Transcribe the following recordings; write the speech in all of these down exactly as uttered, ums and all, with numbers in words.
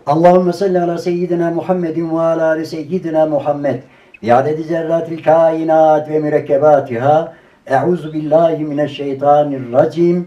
Allahümme salli ala seyyidina Muhammedin ve ala ali seyyidina Muhammed. Bi'adedi zerratil kainat ve mürekkebatiha. Euzu billahi mineşşeytanirracim.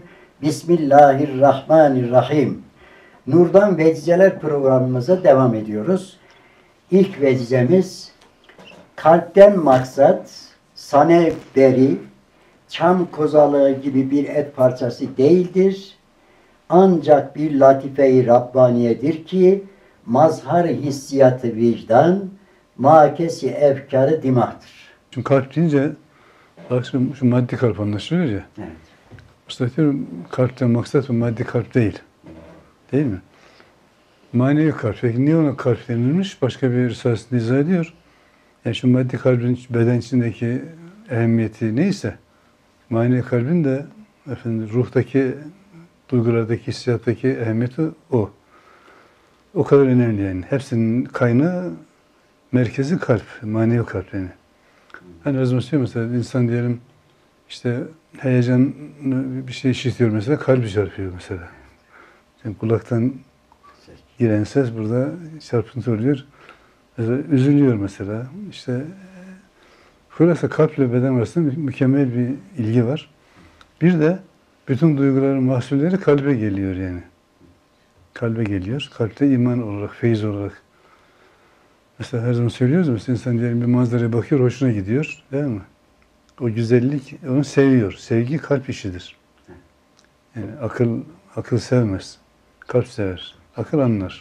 Bismillahirrahmanirrahim. Nur'dan Vecizeler programımıza devam ediyoruz. İlk vecizemiz, kalpten maksat sane beri, çam kozalığı gibi bir et parçası değildir. Ancak bir latife-i Rabbaniyedir ki mazhar hissiyatı vicdan, makesi efkarı dimahdır. Şimdi kalp deyince şu, şu maddi kalp anlaşılıyor ya. Evet. Usta diyorum, kalpten maksat maddi kalp değil. Değil mi? Manevi kalp. Peki niye ona kalp denilmiş? Başka bir risalesinde izah ediyor. Yani şu maddi kalbin beden içindeki ehemmiyeti neyse, manevi kalbin de efendim ruhtaki, duygulardaki, hissiyattaki ehemmiyeti o. O kadar önemli yani. Hepsinin kaynağı, merkezi kalp, manevi kalp yani. Hani az önce mesela insan diyelim işte heyecan bir şey işitiyor mesela, kalbi çarpıyor mesela. Yani kulaktan giren ses burada çarpıntı oluyor. Mesela üzülüyor mesela. İşte böylese kalple beden arasında mükemmel bir ilgi var. Bir de bütün duyguların mahsulleri kalbe geliyor yani. Kalbe geliyor. Kalpte iman olarak, feyiz olarak. Mesela her zaman söylüyoruz, mesela insan diyelim bir manzaraya bakıyor, hoşuna gidiyor, değil mi? O güzellik onu seviyor. Sevgi kalp işidir. Yani akıl akıl sevmez. Kalp sever. Akıl anlar.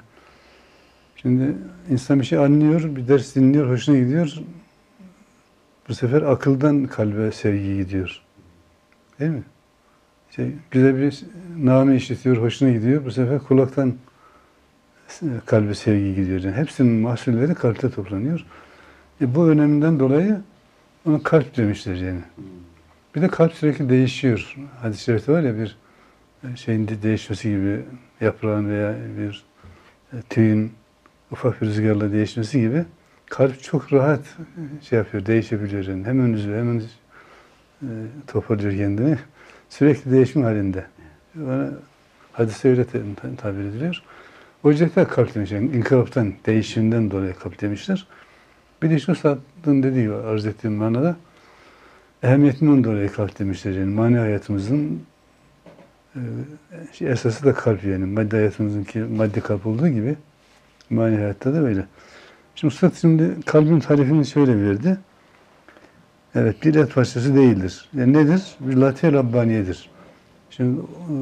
Şimdi insan bir şey anlıyor, bir ders dinliyor, hoşuna gidiyor. Bu sefer akıldan kalbe sevgi gidiyor. Değil mi? İşte güzel bir name işitiyor, hoşuna gidiyor. Bu sefer kulaktan kalbe sevgi gidiyor. Yani hepsinin mahsulleri kalpte toplanıyor. E bu öneminden dolayı ona kalp demişler yani. Bir de kalp sürekli değişiyor. Hadis-i şerifte var ya, bir şeyin de değişmesi gibi, yaprağın veya bir tüyün ufak bir rüzgarla değişmesi gibi kalp çok rahat şey yapıyor, değişebiliyor yani. Hemen üzülüyor, hemen e, toparlıyor kendini. Sürekli değişim halinde. Bana hadise öyle tabir ediliyor. O yüzden kalp demişler. Yani inkılaptan, değişimden dolayı kalp demişler. Bir de işte Üstad'ın dediği gibi, arz ettiğim manada ehemmiyetinden dolayı kalp demişler. Yani mani hayatımızın e, esası da kalp yani. Maddi hayatımızınki maddi kalp olduğu gibi mani hayatta da böyle. Şimdi Üstad şimdi kalbin tarifini şöyle verdi. Evet, bir et parçası değildir. Yani nedir? Bir latife Rabbaniyedir. Şimdi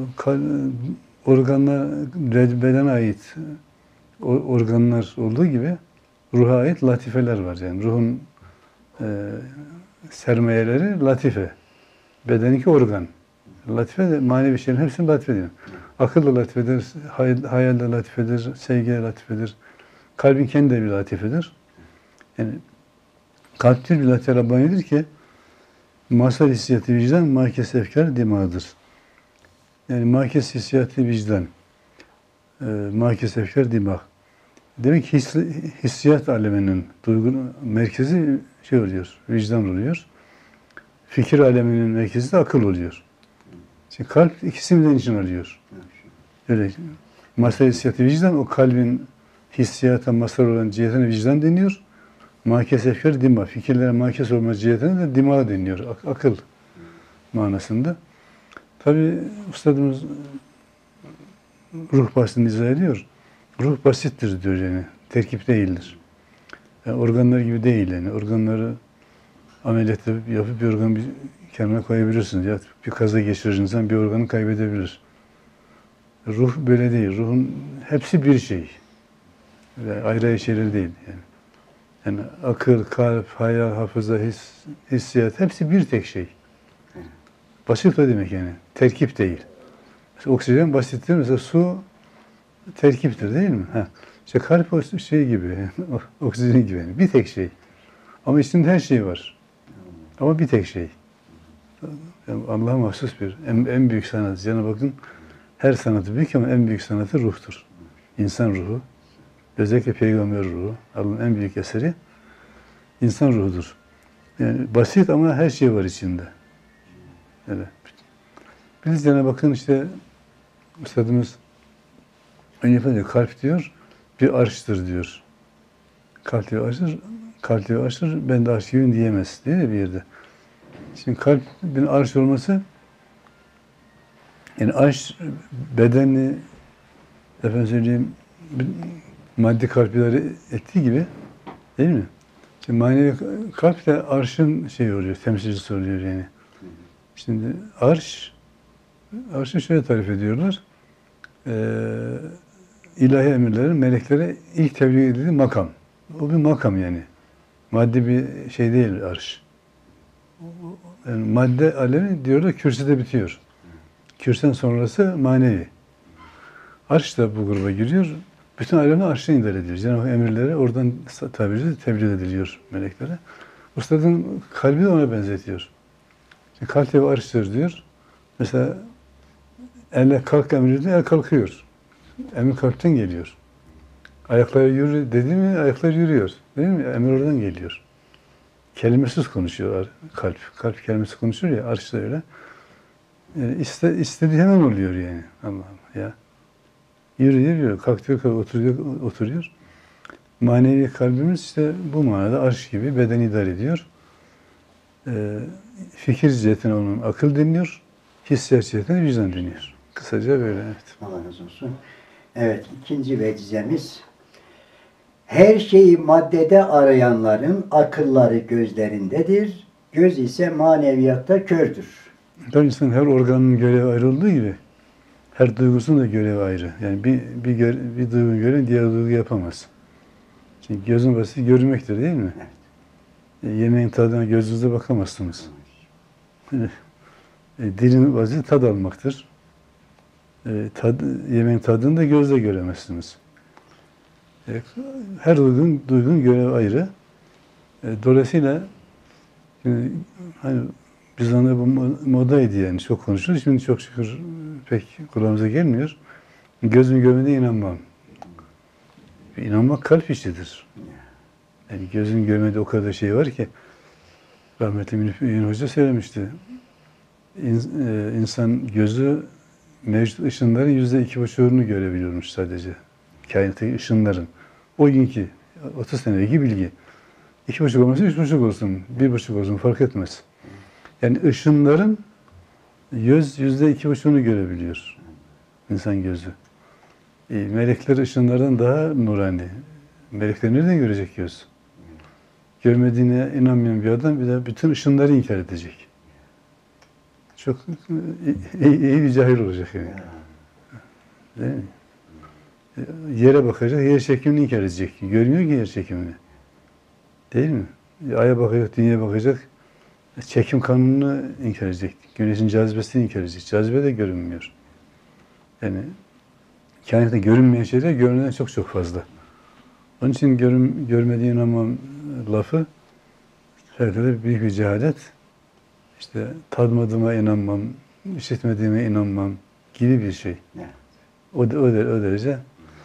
organlar, bedene ait organlar olduğu gibi ruha ait latifeler var. Yani ruhun e, sermayeleri latife. Bedeninki organ. Latife de manevi şeylerin hepsini latife diyor. Akıl da latifedir, hayal de latifedir, sevgi de latifedir. Kalbin kendi de bir latifedir. Yani kalptir bir latife Rabbaniyedir ki mazhar hissiyatı vicdan, makes efkar dimağıdır. Yani makes hissiyatı vicdan, e, makes efkar dimağ. Demek ki his, hissiyat aleminin duygunun merkezi şey oluyor, vicdan oluyor. Fikir aleminin merkezi de akıl oluyor. Şimdi kalp ikisinden için alıyor. Öyle. Mazhar hissiyatı vicdan, o kalbin hissiyata mazhar olan cihetine vicdan deniyor. Makes efkar dimağ, fikirlere makes olma cihetine de dimağ deniyor, ak akıl manasında. Tabi Üstadımız ruh bahsini izah ediyor. Ruh basittir diyor yani, terkip değildir. Yani organlar gibi değil yani, organları ameliyat yapıp bir organı bir kenara koyabilirsiniz. Ya bir kaza geçirir insan, bir organı kaybedebilir. Ruh böyle değil, ruhun hepsi bir şey. Ve ayrı ayrı şeyler değil yani. Yani akıl, kalp, hayal, hafıza, his, hissiyat hepsi bir tek şey. Basit o demek yani. Terkip değil. Mesela oksijen basittir. Mesela su terkiptir değil mi? Ha. İşte kalp o şey gibi. Oksijen gibi yani. Bir tek şey. Ama içinde her şey var. Ama bir tek şey. Yani Allah'a mahsus bir, en, en büyük sanat. Cenab-ı Hakk'ın her sanatı büyük ama en büyük sanatı ruhtur. İnsan ruhu. Özellikle peygamber ruhu. Allah'ın en büyük eseri insan ruhudur. Yani basit ama her şey var içinde. Evet. Biz Cenab-ı Hakk'ın işte Üstadımız önce kalp diyor, bir arştır diyor. Kalp diyor arştır, kalp diyor arştır, ben de arş gibiyim diyemez değil mi bir yerde? Şimdi kalbin arş olması, yani arş bedenli, efendim söyleyeyim, maddi kalpleri ettiği gibi değil mi? Şimdi manevi kalp de arşın şey oluyor, temsilcisi oluyor yani. Şimdi arş, arşı şöyle tarif ediyorlar. Ee, ilahi emirlerin meleklere ilk tebliğ edildiği makam. O bir makam yani. Maddi bir şey değil arş. Yani madde alemi diyorlar kürsüde bitiyor. Kürsüden sonrası manevi. Arş da bu gruba giriyor. Bütün alemi arşa indir ediyor. Cenab-ı emirleri oradan tabiriyle tebliğ ediliyor meleklere. Üstadın kalbi de ona benzetiyor. Şimdi kalp ve arştır diyor. Mesela elle kalk emri diyor, el kalkıyor. Emir kalpten geliyor. Ayakları yürü dedi mi, ayaklar yürüyor. Değil mi? Emir oradan geliyor. Kelimesiz konuşuyor kalp. Kalp kelimesi konuşuyor ya, arş da öyle. Yani iste, istediği hemen oluyor yani. Allah'ım ya. Yürüyor, yürüyor. Kalkıyor, kalkıyor, oturuyor, oturuyor. Manevi kalbimiz işte bu manada arş gibi beden idare ediyor. Ee, fikir cihetine onun akıl deniyor. Hissiyat cihetine vicdan deniyor. Kısaca böyle, evet. Allah razı olsun. Evet, ikinci vecizemiz. Her şeyi maddede arayanların akılları gözlerindedir. Göz ise maneviyatta kördür. Tabii insanın her organının görevi ayrı olduğu gibi her duygusunun da görevi ayrı. Yani bir bir, gör, bir duygu gören diğer duygu yapamaz. Çünkü gözün basit görmektir değil mi? Evet. E, yemeğin tadına gözünüzle bakamazsınız. E, dilin vaziyeti tad almaktır. E, tad, yemeğin tadını da gözle göremezsiniz. E, her duygun, duygun görevi ayrı. E, dolayısıyla şimdi, hani biz ona bu modaydı yani çok konuşuruz. Şimdi çok şükür pek kulağımıza gelmiyor. Gözün görmediğine inanmam. İnanmak kalp işidir. Yani gözün görmediği o kadar şey var ki rahmetli Münif Hoca söylemişti. İnsan gözü mevcut ışınların yüzde iki buçuğunu görebiliyormuş sadece. Kainattaki ışınların. O günkü otuz senedeki bilgi. İki buçuk olmasın, üç buçuk olsun, bir buçuk olsun fark etmez. Yani ışınların göz yüzde iki buçuğunu görebiliyor. İnsan gözü. E, melekler ışınlardan daha nurani. Melekler nereden görecek göz? Görmediğine inanmayan bir adam bir de bütün ışınları inkar edecek. Çok iyi, iyi bir cahil olacak yani. Değil mi? Yere bakacak, yer çekimini inkar edecek. Görmüyor ki yer çekimini. Değil mi? Aya bakacak, dünyaya bakacak. Çekim kanununu inkar edecek. Güneşin cazibesini inkar edecek. Cazibe de görünmüyor. Yani kainatta görünmeyen şeyler görünen çok çok fazla. Onun için görüm, görmediği inanmam lafı herhalde büyük bir cehalet. İşte tadmadığıma inanmam, işitmediğime inanmam gibi bir şey. O, o, o derece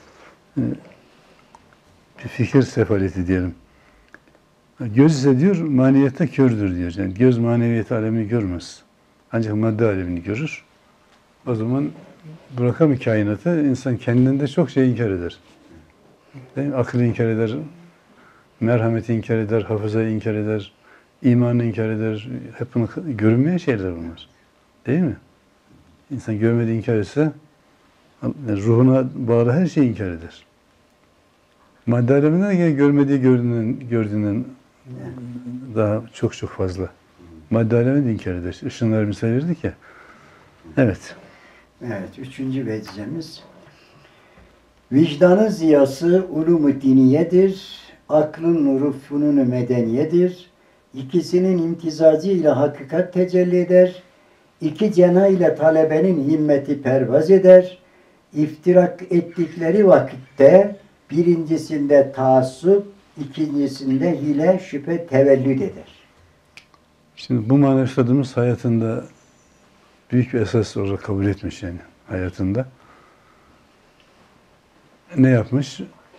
bir fikir sefaleti diyelim. Göz ise diyor, maneviyata kördür diyor. Yani göz maneviyat alemini görmez. Ancak madde alemini görür. O zaman bırakamıyor kainatı, insan kendinde çok şey inkar eder. Değil mi? Aklı inkar eder, merhameti inkar eder, hafızayı inkar eder, imanı inkar eder. Hep bunu görünmeyen şeyler bunlar. Değil mi? İnsan görmediği inkar etse, ruhuna bağlı her şeyi inkar eder. Madde aleminden gene görmediği gördüğünden, gördüğünden daha çok çok fazla. Madde alemini de inkar eder. Işınlar misal verdik ya. Evet. Evet, üçüncü vecizemiz. Vicdanın ziyası ulûm-u diniyedir. Aklın nuru funun-u medeniyedir. İkisinin imtizacı ile hakikat tecelli eder. İki cena ile talebenin himmeti pervaz eder. İftirak ettikleri vakitte birincisinde taassup, ikincisinde hile, şüphe tevellüd eder. Şimdi bu mana üstadımız hayatında büyük bir esas olarak kabul etmiş yani hayatında. Ne yapmış?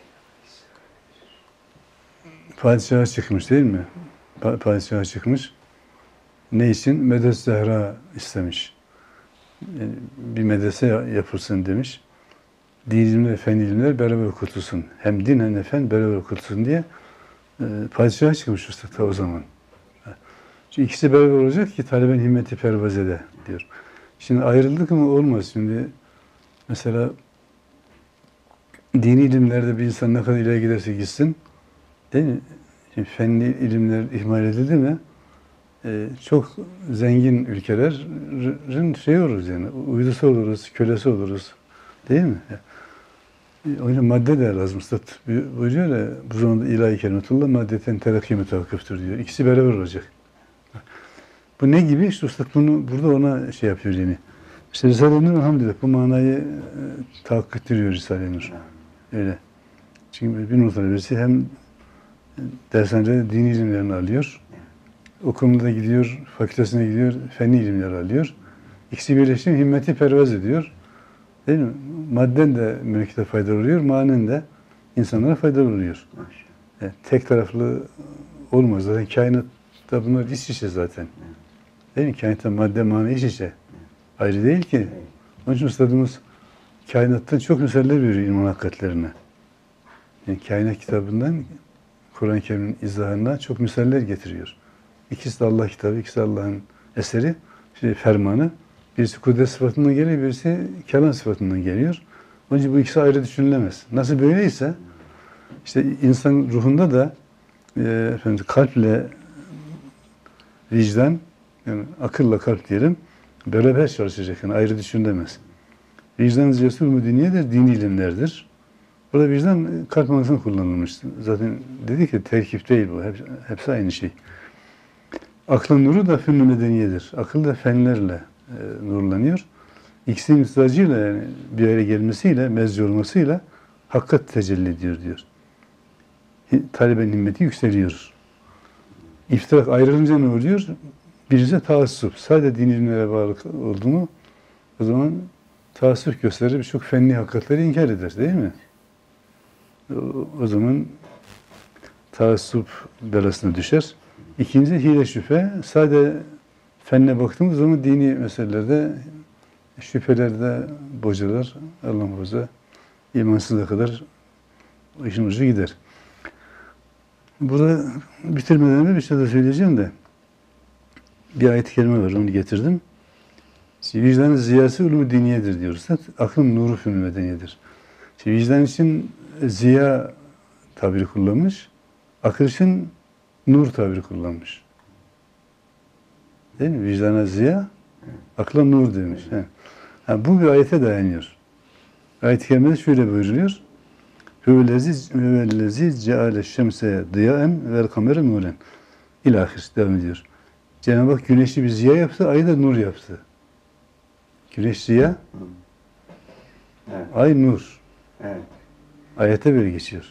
Padişaha çıkmış değil mi? Padişaha çıkmış. Ne için? Medes Zehra istemiş. Yani bir medrese yapılsın demiş. din ilimleri, fen ilimleri beraber okutulsun. Hem din hem de fen beraber okutulsun diye e, padişaha çıkmış usta ta o zaman. Çünkü ikisi beraber olacak ki talebenin himmeti pervazede diyor. Şimdi ayrıldık mı olmaz. Şimdi mesela dini ilimlerde bir insan ne kadar ileri giderse gitsin, değil mi? Şimdi fenli ilimler ihmal edildi mi e, çok zengin ülkelerin şey oluruz yani, uydusu oluruz, kölesi oluruz. Değil mi? O yüzden madde de lazım. Üstad buyuruyor ya, bu zamanda ilahi kelimetullah maddeten terakki mütevakkıftır diyor. İkisi beraber olacak. Bu ne gibi? İşte Üstad bunu burada ona şey yapıyor yani. İşte Risale-i Nur elhamdülillah bu manayı e, tahakkuk ettiriyor Risale-i Nur. Öyle. Çünkü bir nur talebesi hem dershanede dini ilimlerini alıyor, okulunda gidiyor, fakültesine gidiyor, fenli ilimleri alıyor. İkisi birleşince himmeti pervaz ediyor. Değil mi? Madden de mülkiyete faydalı oluyor, manen de insanlara faydalı oluyor. Yani tek taraflı olmaz. Zaten kainatta bunlar iç içe zaten. Değil mi? Kainatta madde, mana iç içe. Ayrı değil ki. Onun için üstadımız kainattan çok misaller veriyor ilmin hakikatlerine. Yani kainat kitabından, Kur'an-ı Kerim'in izahından çok misaller getiriyor. İkisi de Allah kitabı, ikisi de Allah'ın eseri, işte fermanı. Birisi kudret sıfatından geliyor, birisi kelam sıfatından geliyor. Onun için bu ikisi ayrı düşünülemez. Nasıl böyleyse, işte insan ruhunda da e, efendim, kalple vicdan, yani akılla kalp diyelim, beraber çalışacak, yani ayrı düşünülemez. Vicdan cesur mu diniyedir, dini ilimlerdir. Burada vicdan kalp manasında kullanılmış. Zaten dedik ki terkip değil bu, hepsi, hepsi aynı şey. Aklın nuru da fünn-ü medeniyedir. Akıl da fenlerle e, nurlanıyor. İkisinin müstacıyla yani bir araya gelmesiyle, mezci olmasıyla hakikat tecelli ediyor diyor. Talebenin himmeti yükseliyor. İftirak ayrılınca ne oluyor? Birisi taassup. Sadece din ilimlere bağlı olduğunu o zaman taassup gösterir, birçok fenli hakikatleri inkar eder değil mi? O, o zaman taassup belasına düşer. İkincisi hile şüphe. Sadece fenne baktığımız zaman dini meselelerde şüphelerde bocalar, Allah muhafaza, imansızlığa kadar işin ucu gider. Burada bitirmeden önce bir şey de söyleyeceğim de bir ayet-i kerime var, onu getirdim. Vicdanın ziyası ulûm-u diniyedir diyoruz. Aklın nuru fünn-ü medeniyedir. Şimdi vicdan için ziya tabiri kullanmış, akıl için nur tabiri kullanmış. Değil mi? Vicdana ziya, akla nur demiş. He. Ha, bu bir ayete dayanıyor. Ayet-i kerimede şöyle buyuruluyor. Hüvellezi ceale şemse diyaen vel kamere nuren. İlahir devam ediyor. Cenab-ı Hak güneşi bir ziya yaptı, ayı da nur yaptı. Güneş ziya, evet. Ay nur. Evet. Ayete böyle geçiyor.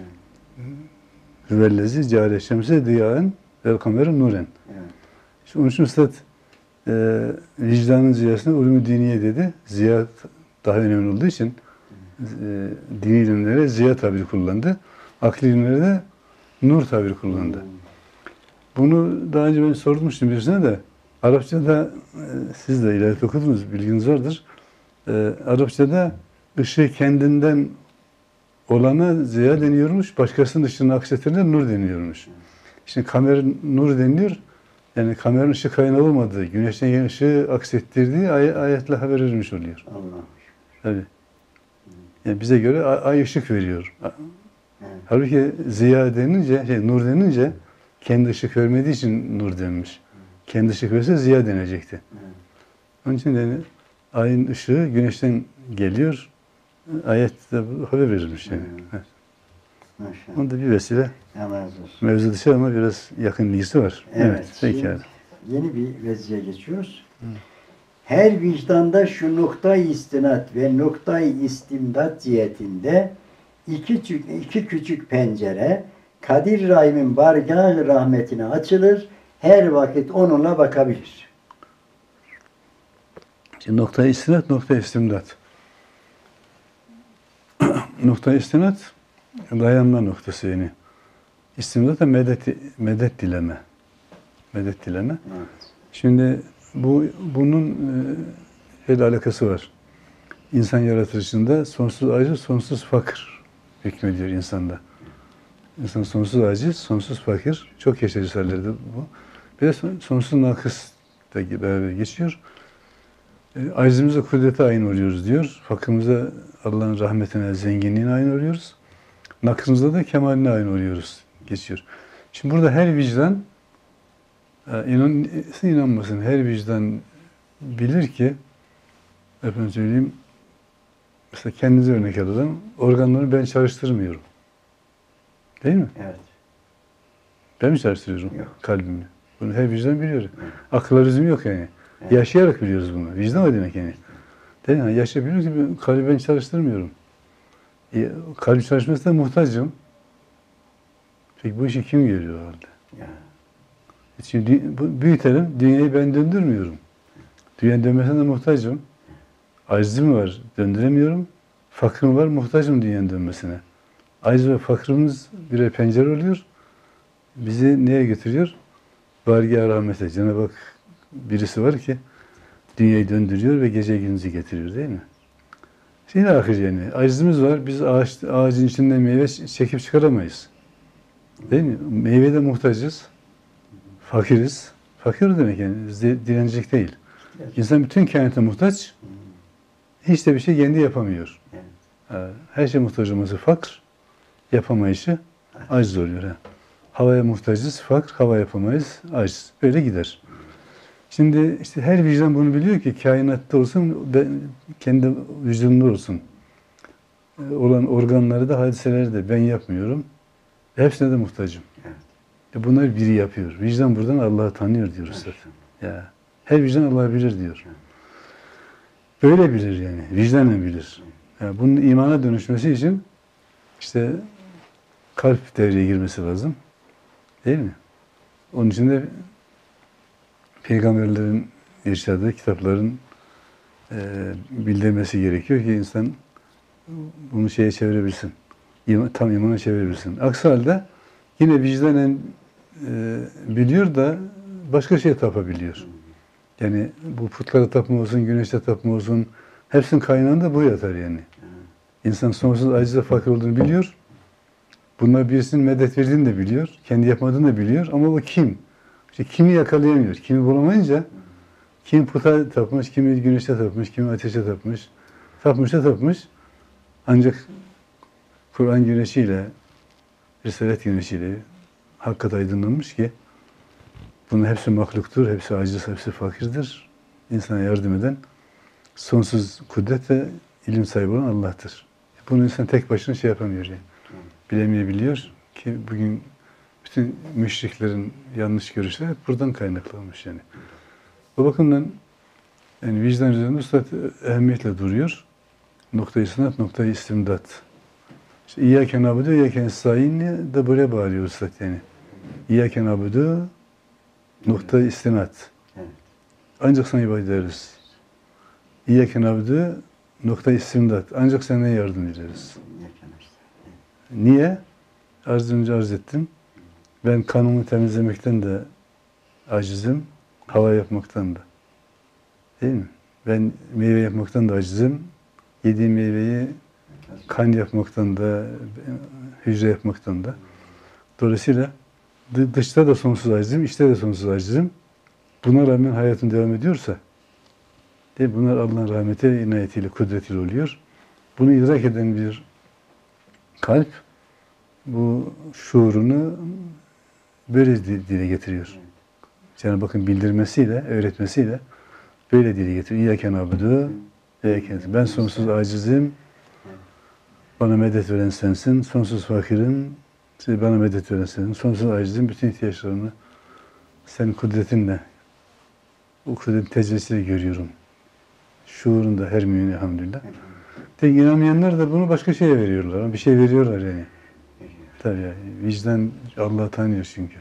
Hüvellezi ceale şemse diyaen vel kamere nuren. Evet. İşte onun için Üstad e, vicdanın ziyasına ulûm-u diniye dedi. Ziya daha önemli olduğu için e, dini ilimlere ziya tabiri kullandı. Akli ilimlere de nur tabiri kullandı. Hmm. Bunu daha önce ben sormuştum birisine de. Arapçada, e, siz de ilahiyat okudunuz, bilginiz vardır. E, Arapçada ışığı kendinden olana ziya deniyormuş, başkasının ışığını aksetene nur deniyormuş. Şimdi kamer nur deniliyor. Yani kameranın ışık kaynağı olmadığı, güneşten gelen ışığı aksettirdiği ay ayetle haber verilmiş oluyor. Allah. Tabii. Yani bize göre ay, ay ışık veriyor. Evet. Halbuki ziya denince, şey, nur denince kendi ışık vermediği için nur denmiş. Kendi ışık verse ziya denecekti. Evet. Onun için yani ayın ışığı güneşten geliyor. Ayette haber verilmiş yani. Evet. Maşallah. Onda bir vesile. Mevzu dışı ama biraz yakın ilgisi var. Evet. Evet peki. Yeni bir vezile geçiyoruz. Hı. Her vicdanda şu noktayı istinat ve noktayı istimdat cihetinde iki, iki küçük pencere Kadir Rahim'in bargâh-ı rahmetine açılır. Her vakit onunla bakabilir. Şimdi noktayı istinat, noktayı istimdat. Noktayı istinat dayanma noktası yani. İstimdat da medet, medet dileme. Medet dileme. Evet. Şimdi bu bunun e, şeyle alakası var. insan yaratılışında sonsuz aciz, sonsuz fakir hükmediyor insanda. İnsan sonsuz aciz, sonsuz fakir. Çok yaşayıcı hallerde bu. Bir de sonsuz nakıs da beraber geçiyor. E, acizimize kudrete ayin oluyoruz diyor. Fakirimize Allah'ın rahmetine, zenginliğine ayin oluyoruz. Nakısımızda da kemaline ayin oluyoruz. Geçiyor. Şimdi burada her vicdan, inan, inanmasın, her vicdan bilir ki, efendim söyleyeyim, mesela kendinize örnek alalım, organları ben çalıştırmıyorum. Değil mi? Evet. Ben mi çalıştırıyorum Yok. kalbimi? Bunu her vicdan biliyor. Evet. Akıl lüzum yok yani. Evet. Yaşayarak biliyoruz bunu. Vicdan o demek yani. Değil mi? Yaşayabiliyoruz ki kalbi ben çalıştırmıyorum. E, kalp çalışmasına muhtacım. Peki bu işi kim görüyor o halde? Ya. Şimdi büyütelim, dünyayı ben döndürmüyorum. Dünyanın dönmesine de muhtacım. Acizim var, döndüremiyorum. Fakrım var, muhtacım dünyanın dönmesine. Aciz ve fakrımız birer pencere oluyor. Bizi neye götürüyor? Bargâh rahmete. Cenab-ı Hak birisi var ki dünyayı döndürüyor ve gece gündüzü getiriyor değil mi? Şimdi ahir yani. Acizimiz var. Biz ağaç, ağacın içinden meyve çekip çıkaramayız. Değil mi? Meyveye de muhtacız. Fakiriz. Fakir demek yani. Dilencilik değil. Evet. İnsan bütün kainata muhtaç. Hiç de bir şey kendi yapamıyor. Evet. Her şey muhtaç olması fakr. Yapamayışı aciz oluyor. Ha. Havaya muhtacız, fakr, hava yapamayız, aciz. Böyle gider. Şimdi işte her vicdan bunu biliyor ki kainatta olsun, ben, kendi vücudumda olsun. Olan organları da, hadiseleri de ben yapmıyorum. Hepsine de muhtacım. Evet. E bunlar biri yapıyor. Vicdan buradan Allah'ı tanıyor diyoruz zaten. Ya, her vicdan Allah'ı bilir diyor. Böyle bilir yani. Vicdanla bilir. Yani bunun imana dönüşmesi için işte kalp devreye girmesi lazım. Değil mi? Onun için de peygamberlerin irşadı, kitapların e, bildirmesi gerekiyor ki insan bunu şeye çevirebilsin. İman, tam imana çevirebilsin. Aksi halde yine vicdanen e, biliyor da başka şeye tapabiliyor. Yani bu putlara tapma olsun, güneşe tapma olsun, hepsinin kaynağında bu yatar yani. İnsan sonsuz aciz ve fakir olduğunu biliyor. Bunlar birisinin medet verdiğini de biliyor. Kendi yapmadığını da biliyor. Ama o kim? İşte kimi yakalayamıyor. Kimi bulamayınca kimi puta tapmış, kimi güneşe tapmış, kimi ateşe tapmış. Tapmış da tapmış. Ancak Kur'an güneşiyle, Risalet güneşiyle hakikaten aydınlanmış ki bunun hepsi mahluktur, hepsi aciz, hepsi fakirdir. İnsana yardım eden sonsuz kudret ve ilim sahibi olan Allah'tır. Bunu insan tek başına şey yapamıyor yani. Bilemeyebiliyor ki bugün bütün müşriklerin yanlış görüşleri hep buradan kaynaklanmış yani. O bakımdan yani vicdan üzerinde Üstad ehemmiyetle duruyor. Noktayı sınat, noktayı istimdat. İşte İyyâke nâbudu, İyyâke nestaîn'i de böyle bağırıyor Üstad yani. İyyâke nâbudu, noktayı istinat. Ancak sana ibadet ederiz. İyyâke nâbudu, noktayı istimdat. Ancak senden yardım ederiz. Niye? Az önce arz ettim. Ben kanımı temizlemekten de acizim, hava yapmaktan da. Değil mi? Ben meyve yapmaktan da acizim. Yediğim meyveyi kan yapmaktan da, hücre yapmaktan da. Dolayısıyla dışta da sonsuz acizim, içte de sonsuz acizim. Buna rağmen hayatım devam ediyorsa, değil mi? Bunlar Allah'ın rahmeti, inayetiyle, kudretiyle oluyor. Bunu idrak eden bir kalp, bu şuurunu böyle dile getiriyor. Cenab-ı Hakk'ın bildirmesiyle, öğretmesiyle böyle dile getiriyor. İyyâke nâbudu, İyyâke nestaîn. Ben sonsuz acizim, bana medet veren sensin. Sonsuz fakirim, bana medet veren sensin. Sonsuz acizim, bütün ihtiyaçlarımı senin kudretinle, o kudretin tecellisiyle görüyorum. Şuurunda her mümin elhamdülillah. De inanmayanlar da bunu başka şeye veriyorlar. Bir şey veriyorlar yani. Tabii yani. Vicdan Allah'ı tanıyor çünkü.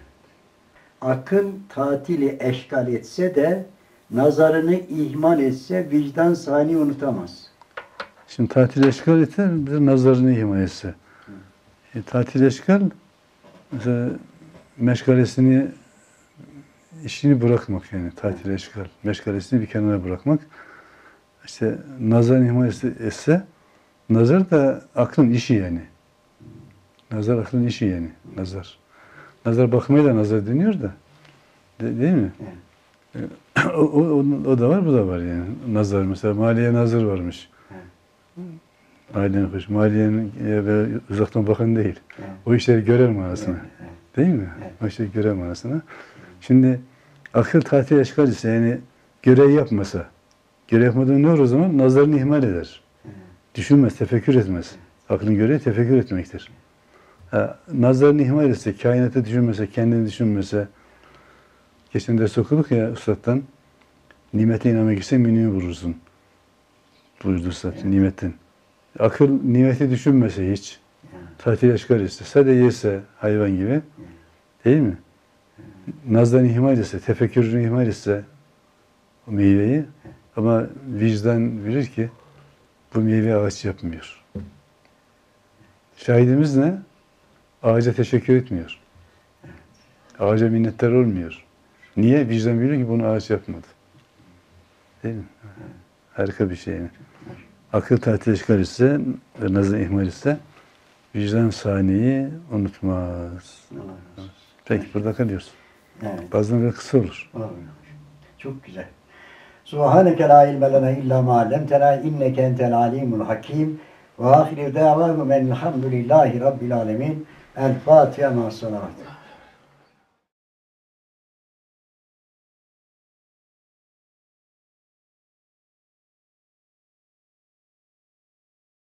Akıl tatili eşkal etse de nazarını ihmal etse vicdan sani unutamaz. Şimdi tatil eşkal etse bize nazarını ihmal etse. E, tatil eşkal mesela meşgalesini işini bırakmak yani tatil eşkal. Meşgalesini bir kenara bırakmak. işte nazar ihmal etse, nazar da aklın işi yani. Nazar aklın işi yani. Nazar. Nazar bakmaya da nazar deniyor da. De, değil mi? Evet. O, o, o da var, bu da var yani. Nazar mesela, maliye nazır varmış. Evet. Maliyenin hoş. Maliyenin böyle uzaktan bakan değil. Evet. O işleri görer manasına. Evet. Evet. Değil mi? Evet. O işleri görer manasına. Evet. Şimdi akıl tatil eşkal ise, yani görev yapmasa, görev yapmadan ne olur o zaman? Nazarını ihmal eder. Evet. Düşünmez, tefekkür etmez. Evet. Aklın görevi tefekkür etmektir. Ha, nazarını ihmal etse, kainatı düşünmese, kendini düşünmese, geçen ders okuduk ya Üstad'dan, nimete inanmak ise münimi vurursun. Buyurdu Üstad, evet. Nimetin. Akıl nimeti düşünmese hiç, evet. Tatil eşkal etse, sadece yese hayvan gibi, evet. Değil mi? Evet. Nazarını ihmal etse, tefekkürünü ihmal etse o meyveyi, evet. Ama vicdan bilir ki bu meyve ağaç yapmıyor. Şahidimiz ne? Ağaca teşekkür etmiyor. Ağaca minnettar olmuyor. Niye? Vicdan biliyor ki bunu ağaç yapmadı. Değil mi? Harika bir şey yani. Akıl tatil eşkal ise ve nazar ihmal ise vicdan saniyeyi unutmaz. Peki burada kalıyoruz. Evet. Bazen de kısa olur. Çok güzel. Subhaneke la ilme lena illa ma allamtena inneke entel alimul hakim. Ve ahiru da'vahum elhamdülillahi rabbil alemin. El Fatiha ma'as salavat.